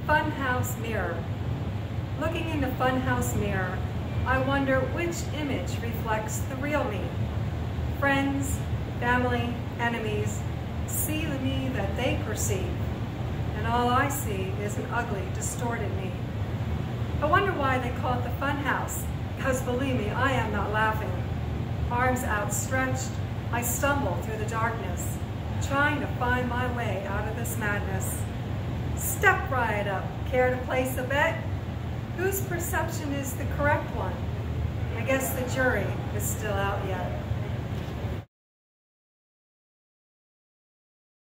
Funhouse mirror. Looking in the funhouse mirror, I wonder which image reflects the real me. Friends, family, enemies see the me that they perceive, and all I see is an ugly, distorted me. I wonder why they call it the funhouse, because believe me, I am not laughing. Arms outstretched, I stumble through the darkness, trying to find my way out of this madness. Step right up. Care to place a bet? Whose perception is the correct one? I guess the jury is still out yet.